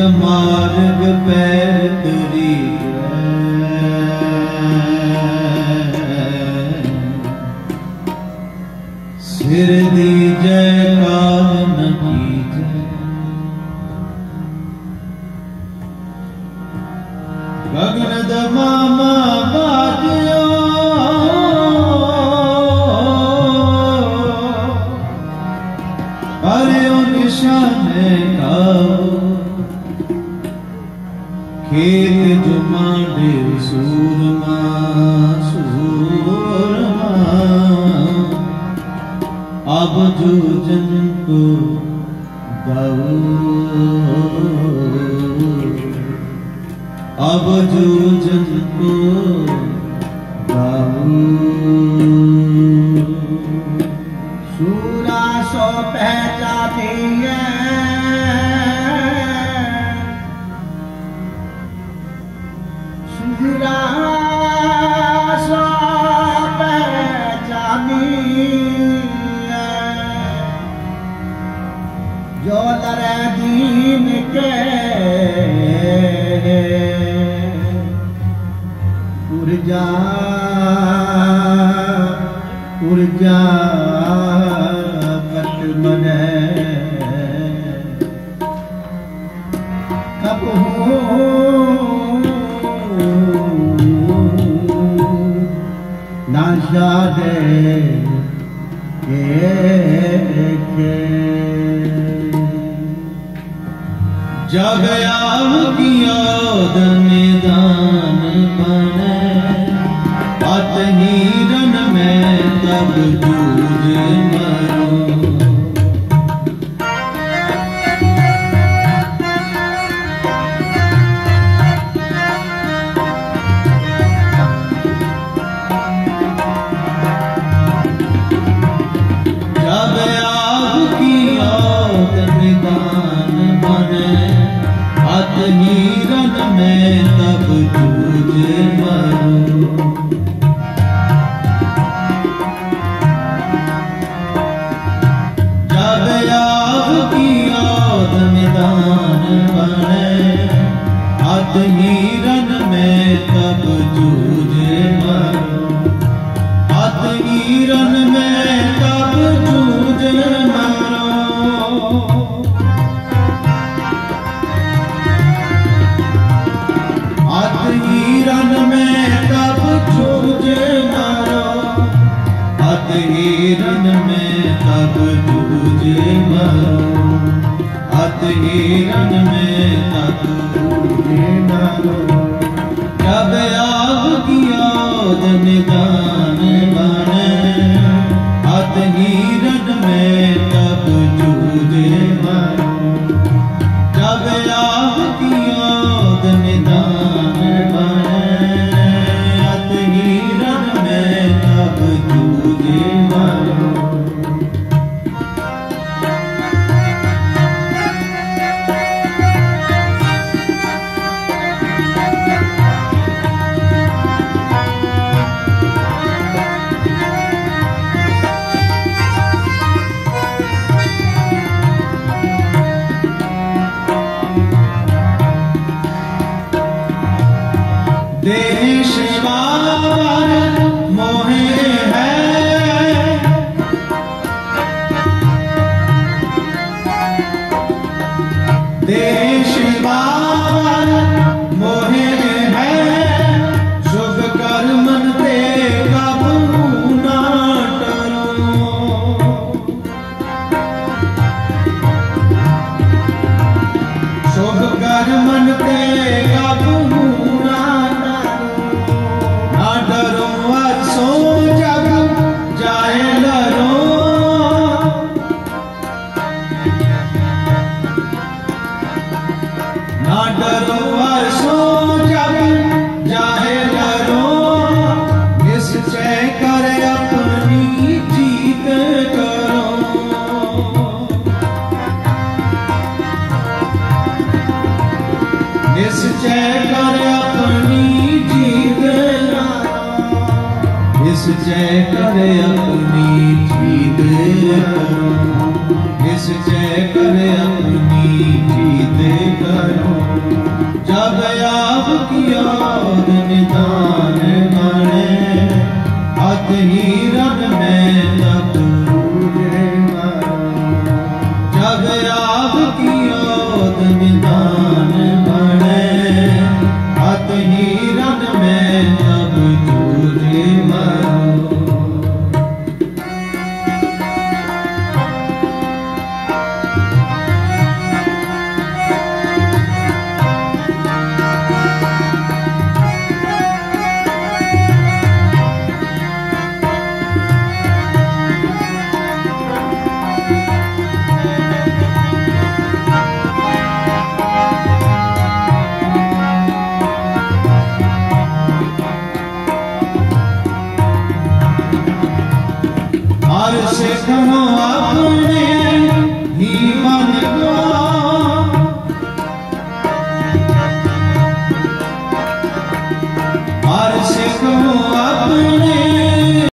मार्ग पैर तुरी सिर दीजै काल न कीजै गगन दमामा बाजियो पर्यो निशाने खाओ खेत जुमांडे सूरमा सूरमा अब जूझन को गाओ अब जूझन को गाओ सूरा सो पहचानी है सूरा सो पहचानी है जो लरे दीन के ऊर्जा ऊर्जा कट मने कब हो ना जादे के जग किया निदान बने पत हीरन में तब जूझ मरूं जब आग की औद निदान बने पत हीरन में तब जूझ मरूं निदान बने हाथ हीरन में तब जूझे मरो हाथ हीरन में तब जूझे मरो हाथ हीरन में तब जूझे मरो हाथ हीरन में तब जूझे मरो हाथ हीरन में तब जूझे मरो जब आग की औद निदान बने हाथ हीरन में तब जूझे मरो जब आग की औद निदान बने हाथ हीरन में तब जूझे मरो देश बार मोहे है देश बार मोहे है शुभ कर्मन ते कबू ना डरो शुभ कर्मन ते कबू ना डरो सो जब जाए डरो निश्चय कर अपनी जीत करो निश्चय कर अपनी जीत निश्चय कर अपनी जीत करो निश्चय कर अपनी जीत करो जब आपकी ओर निदान बने अत हिरन में तब तुझे मरो जब आपकी ओर निदान बने अत हिरन में तब तुझे मरो और से कहो अपने